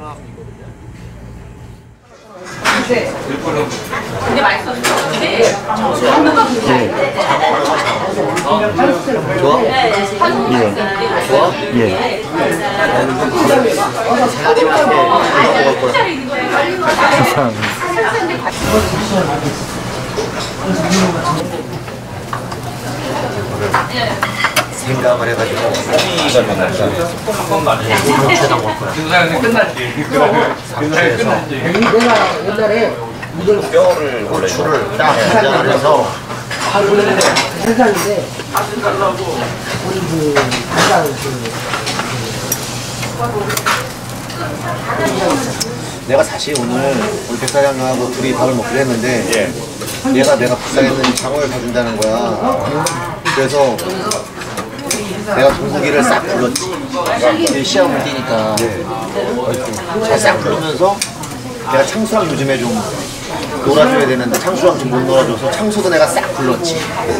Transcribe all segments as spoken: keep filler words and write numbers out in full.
네. 근데 맛있었어. 근데 장어가 분사해. 좋아? 예. 좋아? 예. 생각을 해가지고 소미가 만났다. 최장 먹을 거야. 근사에서 끝났지. 근사에 끝났지. 내가 옛날에 이걸 뼈를 고추를 딱 해서 회사인데 우리 그 회사 그 내가 사실 오늘 우리 백 사장님하고 둘이 밥을 먹기로 했는데 예. 얘가 내가 불쌍했는 장어를 사준다는 거야. 그래서 내가 동국이를 싹 불렀지. 시험을 뛰니까 네. 싹 부르면서 내가 창수랑 요즘에 좀 놀아줘야 되는데 창수랑 좀 못 놀아줘서 창수도 내가 싹 불렀지.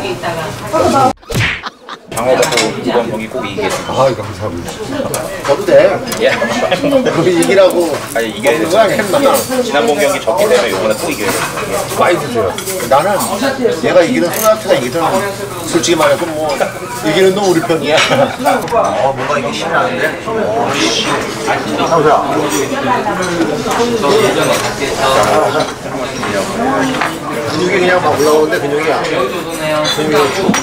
장어 갖고 이번 경기 꼭 이기겠습니다. 아, 감사합니다. 저도 돼. 예. 거기 이기라고. 아니 이겨야 돼. 지난번 경기 졌기 때문에 이번에 또 이겨야 돼. 많이 드세요. 나는 얘가 이기든 소나트가 이기든 솔직히 말해서 뭐 이기는 건 우리 편이야. 어 뭔가 이게 힘이 나는데. 어 씨. 상수야. 근육이 그냥 막 올라오는데 근육이야. 근육이 쭉.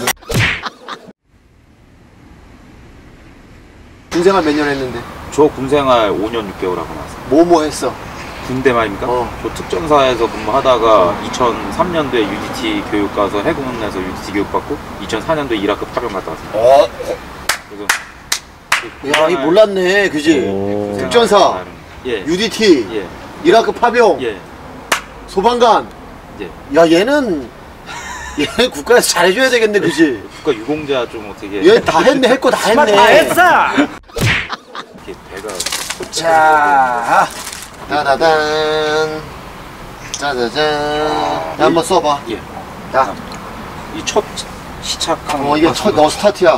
군생활 몇 년 했는데? 저 군생활 오 년 육 개월 하고 나서. 뭐뭐 했어? 군대 말입니까? 어. 저 특전사에서 근무하다가 이천삼 년도에 유디티 교육 가서 해군에서 유디티 교육 받고 이천사 년도에 이라크 파병 갔다 왔습니다. 어. 그래서 야, 이 몰랐네, 그지? 특전사, 예. 유디티, 예. 이라크 파병, 예. 소방관. 예. 야, 얘는 얘는 국가에서 잘해줘야 되겠네, 그지? 국가 유공자 좀 어떻게. 얘 다 했네, 할 거 다 했네. 다 했어. 이렇게 배가. 자, 따다단, 짜자잔. 야, 한번 써봐. 예. 야, 이 첫 시착한. 어, 이게 첫 너 스타트야.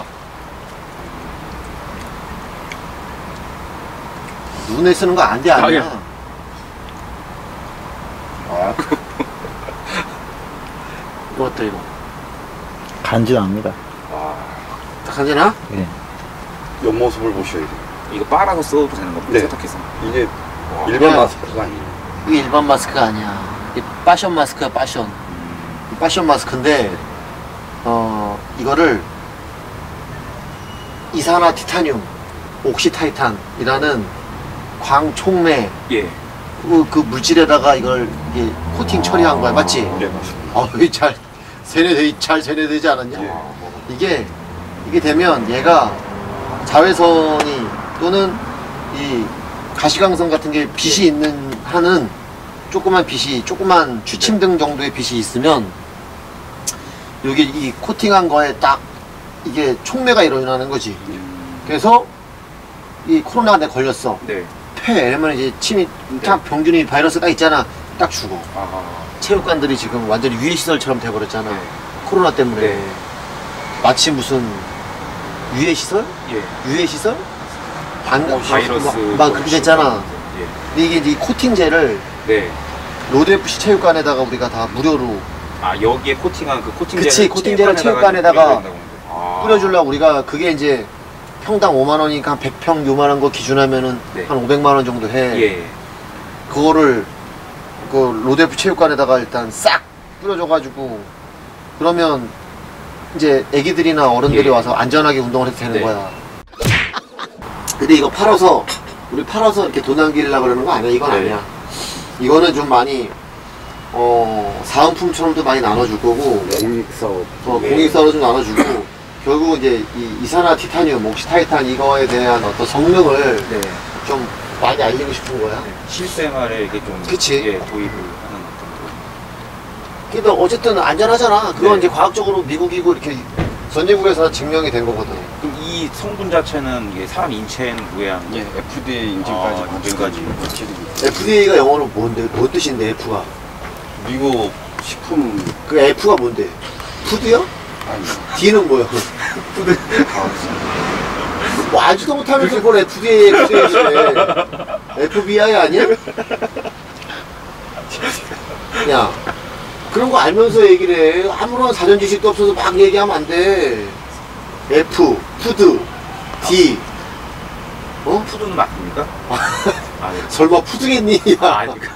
눈에 쓰는 거 안 돼, 아니야. 아, 이거 어때, 이거? 간지납니다. 딱 하잖아? 예. 옆모습을 보셔야 돼요. 이거 빨아서 써도 되는 겁니다. 네. 세탁해서. 이게 일반 야. 마스크가 아니에요. 이게 일반 마스크가 아니야. 이게 패션 마스크야, 패션. 패션 마스크인데, 어, 이거를 이산화 티타늄, 옥시타이탄이라는 광촉매, 예. 그, 그 물질에다가 이걸 이게 코팅 처리한 거야, 맞지? 네, 맞습니다. 어, 이게 잘 세뇌되, 잘 세뇌되지 않았냐? 예. 이게, 이게 되면 얘가 자외선이 또는 이 가시광선 같은 게 빛이 있는 하는 조그만 빛이, 조그만 취침등 정도의 빛이 있으면 여기 이 코팅한 거에 딱 이게 촉매가 일어나는 거지. 그래서 이 코로나가 내가 걸렸어. 네. 폐, 이러면 이제 침이 딱 병균이 바이러스 딱 있잖아. 딱 죽어. 아. 체육관들이 지금 완전히 유해시설처럼 돼버렸잖아. 네. 코로나 때문에. 네. 마치 무슨 유해시설? 예. 유해시설? 반가 바이러스. 막, 막 그렇게 됐잖아. 예. 근데 이게 이 코팅제를 네. 로드에프씨 체육관에다가 우리가 다 무료로 아 여기에 코팅한 그 코팅제를 그치, 코팅제를 체육관에다가 아. 뿌려주려고 우리가 그게 이제 평당 오만 원이니까 한 백 평 요만한 거 기준하면은 네. 한 오백만 원 정도 해. 예. 그거를 그 로드에프 체육관에다가 일단 싹 뿌려줘가지고 그러면 이제 애기들이나 어른들이 예. 와서 안전하게 운동을 해도 되는 네. 거야. 근데 이거 팔아서 우리 팔아서 이렇게 돈 남기려고 그러는 거 아니야. 이건 네. 아니야. 이거는 좀 많이 어 사은품처럼도 많이 나눠줄 거고 공익사업. 어, 네. 공익사업으로 좀 나눠주고 결국 이제 이 이산화 티타늄, 옥시타이탄 이거에 대한 어떤 성능을 네. 좀 많이 알리고 싶은 거야. 실생활에 이게 좀 그치. 예, 도입을 하는 어떤 근데 어쨌든 안전하잖아. 그건 네. 이제 과학적으로 미국이고 이렇게 선진국에서 증명이 된 거거든. 그럼 이 성분 자체는 이게 사람 인체에는 무해한 예, 에프디에이 인증까지 아, 인증까지. 에프디에이가 영어로 뭔데? 뭔 뜻인데 F가? 미국 식품 그 F가 뭔데? 푸드요? 아니. D는 뭐야? 푸드. 뭐 알지도 못하면서 그걸 에프디에이, 에프디에이 에프비아이 아니야? 야, 그런 거 알면서 얘기를 해. 아무런 사전 지식도 없어서 막 얘기하면 안 돼. F, 푸드, D. 어? 푸드는 맞습니까? 아, 예. 설마 푸드겠니? 아, 야. 아닙니까?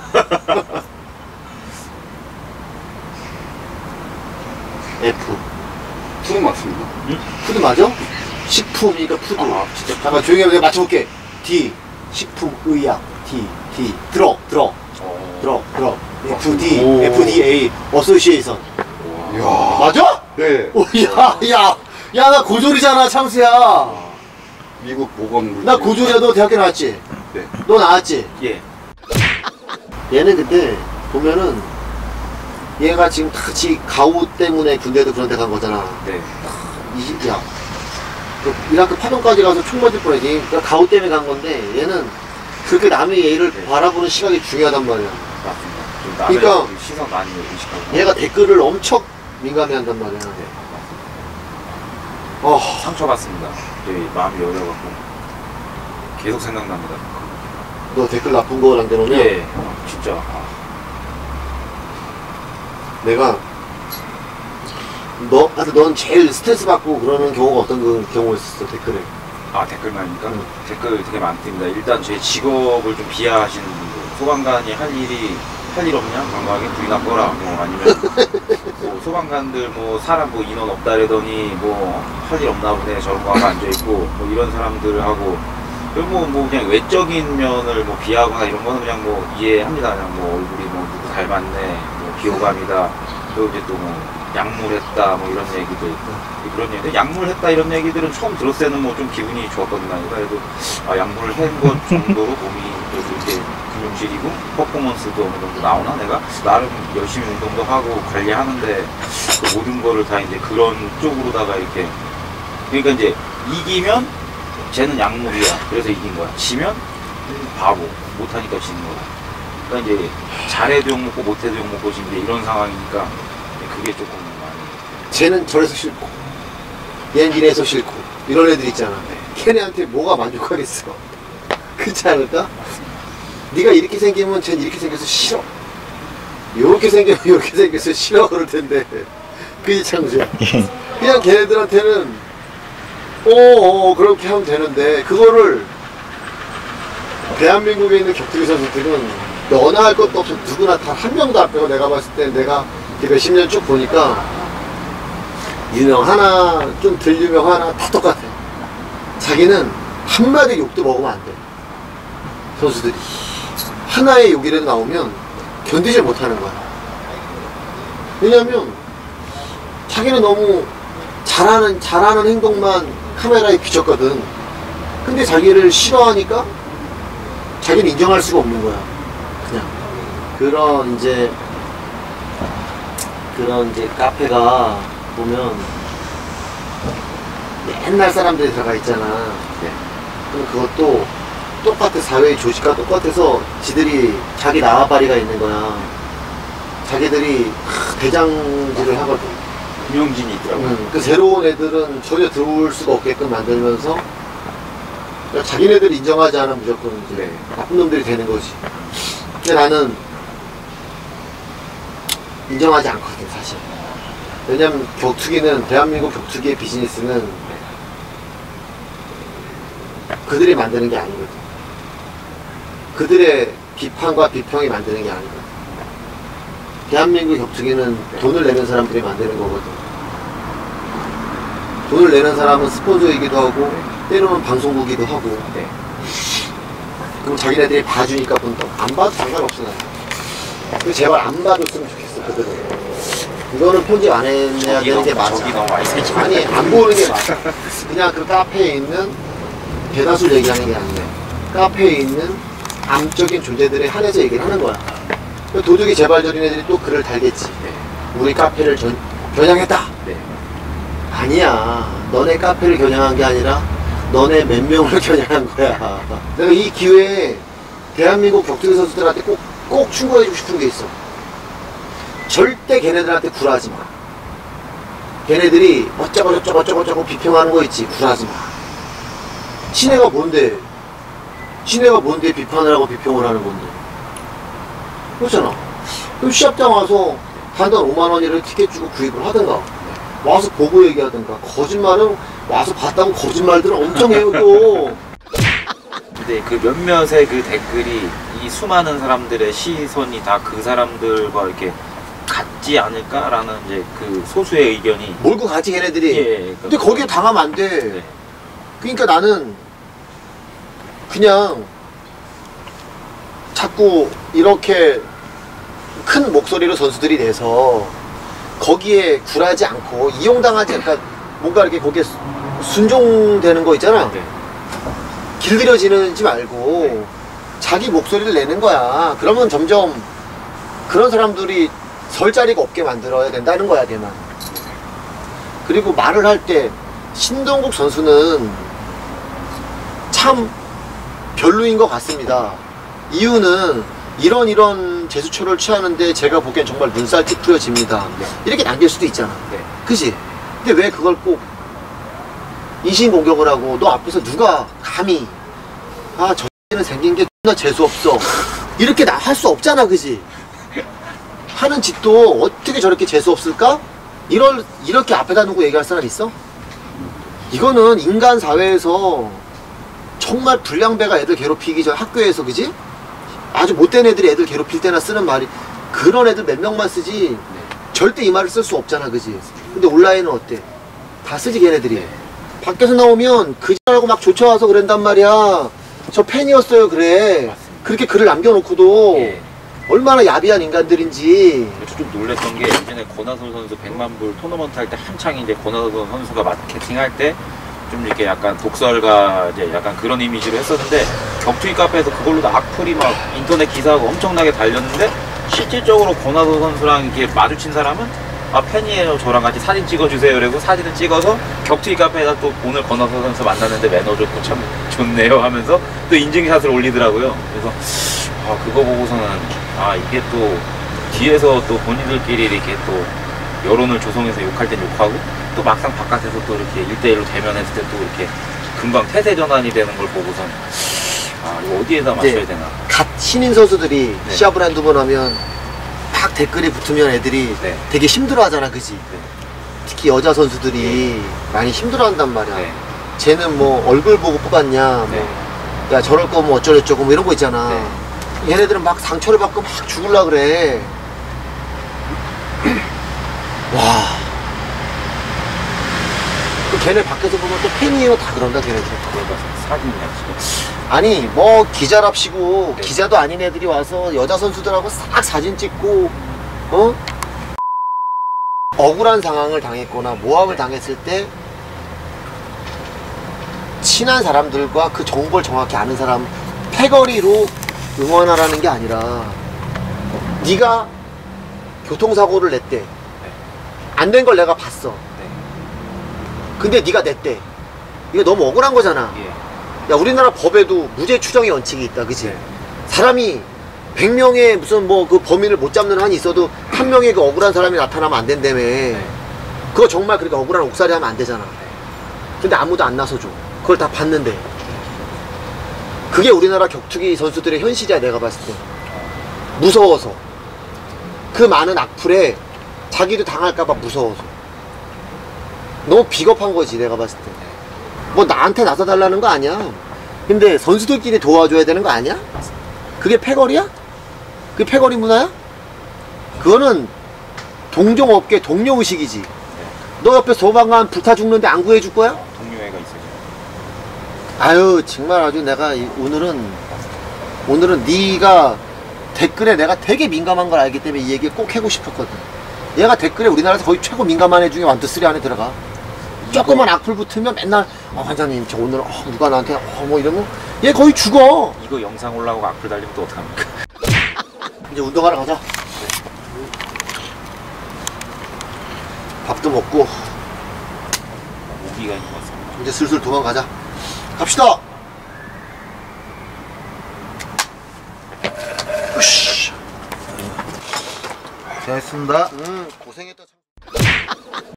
F. 푸드 맞습니다. 푸드 맞아? 식품이니까 푸드. 아, 진짜 잠깐 조용히 하면 내가 맞춰볼게. D. 식품, 의약. D. D. 들어, 들어. 어. 들어, 들어. F, D. 오. F, D, A. 어소시에이션. 이야. 맞아? 네. 오, 야, 야. 야, 나 고졸이잖아, 창수야. 미국 보건물. 나 고졸이야. 너 대학교 나왔지? 네. 너 나왔지? 예. 얘는 근데 보면은 얘가 지금 같이 가우 때문에 군대도 그런 데 간 거잖아. 네. 이, 야, 그 이라크 파병까지 가서 총 맞을 뻔했지. 그러니까 가우 때문에 간 건데 얘는 그렇게 남의 예의를 네. 바라보는 시각이 중요하단 말이야. 맞습니다. 좀 남의 그러니까 그 시선 많이 의식하고. 얘가 댓글을 엄청 민감해한단 말이야. 네. 어, 상처받습니다. 되게 마음이 여려갖고 계속 생각납니다. 너 댓글 나쁜 거 남겨놓으면 예. 어, 진짜. 아, 내가 너, 하여튼 넌 제일 스트레스 받고 그러는 경우가 어떤 그 경우였어 댓글에. 아 댓글 말입니까? 응. 댓글 되게 많습니다. 일단 제 직업을 좀 비하하시는 분들, 소방관이 할 일이 할 일 없냐? 관광에 불이나 꺼라. 뭐 아니면 뭐 소방관들 뭐 사람 뭐 인원 없다래더니 뭐 할 일 없나 보네. 저런 거 하고 앉아 있고 뭐 이런 사람들을 하고 그리고 뭐, 뭐 그냥 외적인 면을 뭐 비하거나 이런 거는 그냥 뭐 이해합니다. 그냥 뭐 얼굴이 뭐 누구 닮았네, 뭐 비호감이다. 또 이제 또 뭐 약물했다 뭐 이런 얘기도 있고 그런 얘기. 약물했다 이런 얘기들은 처음 들었을 때는 뭐 좀 기분이 좋았거든요. 그래도 아 약물을 한 것 정도로 몸이 그래도 이렇게 근육질이고 퍼포먼스도 어느 정도 나오나 내가 나름 열심히 운동도 하고 관리하는데 그 모든 거를 다 이제 그런 쪽으로다가 이렇게 그러니까 이제 이기면 쟤는 약물이야. 그래서 이긴 거야. 지면 바보. 못하니까 지는 거야. 그러니까 이제 잘해도 욕먹고 못해도 욕먹고 지금 이제 이런 상황이니까 그게 조금 많이. 쟤는 저래서 싫고 얘는 이래서 싫고 이런 애들 있잖아. 걔네한테 뭐가 만족하겠어. 그렇지 않을까? 네가 이렇게 생기면 쟤는 이렇게 생겨서 싫어. 요렇게 생기면 요렇게 생겨서 싫어 그럴 텐데 그게 창수야. 그냥 걔네들한테는 어어 그렇게 하면 되는데 그거를 대한민국에 있는 격투기 선수들은 너나 할 것도 없어. 누구나 다 한 명도 안 빼고 내가 봤을 때 내가 몇십 년 쭉 보니까 유명 하나 좀 덜 유명 하나 다 똑같아. 자기는 한마디 욕도 먹으면 안 돼. 선수들이 하나의 욕이라도 나오면 견디질 못하는 거야. 왜냐면 자기는 너무 잘하는 잘하는 행동만 카메라에 비쳤거든. 근데 자기를 싫어하니까 자기는 인정할 수가 없는 거야. 그냥 그런 이제 그런 이제 카페가 보면 옛날 사람들이 들어가 있잖아. 네. 그럼 그것도 똑같아. 사회의 조직과 똑같아서 지들이 자기 나와바리가 있는 거야. 자기들이 대장질을 하거든. 유명진이 있더라고요. 음, 그 새로운 애들은 전혀 들어올 수가 없게끔 만들면서 그러니까 자기네들 인정하지 않으면 무조건 이제 네. 나쁜 놈들이 되는 거지. 근데 나는 인정하지 않거든 사실. 왜냐면 격투기는 대한민국 격투기의 비즈니스는 그들이 만드는 게 아니거든. 그들의 비판과 비평이 만드는 게 아니거든. 대한민국 격투기는 돈을 내는 사람들이 만드는 거거든. 돈을 내는 사람은 스폰서이기도 하고 때로는 방송국이기도 하고. 네. 그럼 자기네들이 봐주니까 본다. 안 봐도 상관없어 나는. 제발 안 봐줬으면 좋겠어 그들은. 이거는 편집 안 해야 되는 게 맞아. 저기 너무 많이 세지. 아니 안 보는 게 맞아. 그냥 그 카페에 있는 대다수를 얘기하는 게 아니라 카페에 있는 암적인 존재들에 한해서 얘기를 하는 거야. 도둑이 재발저린 애들이 또 글을 달겠지. 네. 우리 카페를 전, 겨냥했다. 네. 아니야. 너네 카페를 겨냥한 게 아니라 너네 몇 명을 겨냥한 거야. 내가 이 기회에 대한민국 격투기 선수들한테 꼭, 꼭 충고해주고 싶은 게 있어. 절대 걔네들한테 굴하지 마. 걔네들이 어쩌고 저쩌고 저쩌고 저쩌고 비평하는 거 있지. 굴하지 마. 친애가 뭔데? 시내가 뭔데 비판을 하고 비평을 하는 건데. 그렇잖아. 그럼 시합장 와서 단돈 오만 원이를 티켓 주고 구입을 하든가 와서 보고 얘기하든가. 거짓말은 와서 봤다고 거짓말들은 엄청 해요 또. 근데 그 몇몇의 그 댓글이 이 수많은 사람들의 시선이 다 그 사람들과 이렇게 같지 않을까라는 이제 그 소수의 의견이 몰고 가지 걔네들이. 예, 그러니까 근데 거기에 당하면 안 돼. 네. 그러니까 나는 그냥 자꾸 이렇게 큰 목소리로 선수들이 내서 거기에 굴하지 않고 이용당하지, 그러니까 뭔가 이렇게 거기에 순종되는 거 있잖아. 네. 길들여지는지 말고 네. 자기 목소리를 내는 거야. 그러면 점점 그런 사람들이 설 자리가 없게 만들어야 된다는 거야, 걔만. 그리고 말을 할 때 신동국 선수는 참 별로인 것 같습니다. 이유는 이런 이런 제스처를 취하는데 제가 보기엔 정말 눈살 찌푸려집니다. 네. 이렇게 남길 수도 있잖아. 네. 그치? 근데 왜 그걸 꼭 인신공격을 하고, 너 앞에서 누가 감히 아 저 X는 생긴 게 X나 재수없어 이렇게 나 할 수 없잖아. 그지? 하는 짓도 어떻게 저렇게 재수없을까? 이럴, 이렇게 앞에다 놓고 얘기할 사람 있어? 이거는 인간 사회에서 정말 불량배가 애들 괴롭히기 전 학교에서, 그지? 아주 못된 애들이 애들 괴롭힐 때나 쓰는 말이, 그런 애들 몇 명만 쓰지 절대 이 말을 쓸 수 없잖아. 그지? 근데 온라인은 어때? 다 쓰지 걔네들이. 밖에서 나오면 그지라고 막 쫓아와서 그런단 말이야. 저 팬이었어요 그래. 그렇게 글을 남겨놓고도 예. 얼마나 야비한 인간들인지. 좀 놀랬던 게 예전에 권하솔 선수 백만 불 토너먼트 할 때 한창 이제 권하솔 선수가 마케팅할 때 좀 이렇게 약간 독설가 이제 약간 그런 이미지로 했었는데, 격투기 카페에서 그걸로 악플이 막 인터넷 기사하고 엄청나게 달렸는데, 실질적으로 권하솔 선수랑 이렇게 마주친 사람은 아 팬이에요, 저랑 같이 사진 찍어주세요 그리고 사진을 찍어서 격투기 카페에다 또 오늘 권하솔 선수 만났는데 매너 좋고 참 좋네요 하면서 또 인증샷을 올리더라고요. 그래서 아 그거 보고서는 아 이게 또 뒤에서 또 본인들끼리 이렇게 또 여론을 조성해서 욕할 땐 욕하고, 또 막상 바깥에서 또 이렇게 일대일로 대면했을 때 또 이렇게 금방 태세 전환이 되는 걸 보고선 아 이거 어디에다 맞춰야 되나. 갓 신인 선수들이 네. 시합을 한두 번 하면 막 댓글이 붙으면 애들이 네. 되게 힘들어 하잖아. 그지? 네. 특히 여자 선수들이 많이 힘들어 한단 말이야. 네. 쟤는 뭐 얼굴 보고 뽑았냐, 네. 뭐, 야 저럴 거면 어쩌고저쩌고 뭐 이런 거 있잖아. 네. 얘네들은 막 상처를 받고 막 죽을라 그래. 와. 그 걔네 밖에서 보면 또 팬이에요 다 그런다 걔네들. 사진이야 지금. 아니 뭐 기자랍시고 네. 기자도 아닌 애들이 와서 여자 선수들하고 싹 사진 찍고 어? 억울한 상황을 당했거나 모함을 당했을 때 친한 사람들과 그 정보를 정확히 아는 사람 패거리로 응원하라는 게 아니라, 네가 교통사고를 냈대. 안 된 걸 내가 봤어. 근데 네가 냈대. 이거 너무 억울한 거잖아. 예. 야 우리나라 법에도 무죄 추정의 원칙이 있다. 그치? 네. 사람이 백 명의 무슨 뭐 그 범인을 못 잡는 한이 있어도 한 명의 그 억울한 사람이 나타나면 안 된다며. 네. 그거 정말 그렇게 억울한 옥살이 하면 안 되잖아. 근데 아무도 안 나서줘. 그걸 다 봤는데. 그게 우리나라 격투기 선수들의 현실이야 내가 봤을 때. 무서워서. 그 많은 악플에 자기도 당할까봐 무서워서. 너무 비겁한 거지 내가 봤을 때. 뭐 나한테 나서달라는 거 아니야. 근데 선수들끼리 도와줘야 되는 거 아니야? 그게 패거리야? 그게 패거리 문화야? 그거는 동종업계 동료의식이지. 너 옆에 소방관 불타 죽는데 안 구해줄 거야? 동료애가 있어요. 아유 정말 아주 내가 이- 오늘은 오늘은 네가 댓글에 내가 되게 민감한 걸 알기 때문에 이 얘기 꼭 하고 싶었거든. 얘가 댓글에 우리나라에서 거의 최고 민감한 애 중에 원투쓰리 안에 들어가. 조그만 악플 붙으면 맨날 어, 환자님 저 오늘 어, 누가 나한테 어, 뭐 이러면 얘 거의 죽어. 이거 영상 올라오고 악플 달리면 또 어떡합니까? 이제 운동하러 가자. 밥도 먹고 모기가 있는 것 같습니다. 이제 슬슬 도망가자. 갑시다. 으쌰. 고생했습니다. 음 고생했다.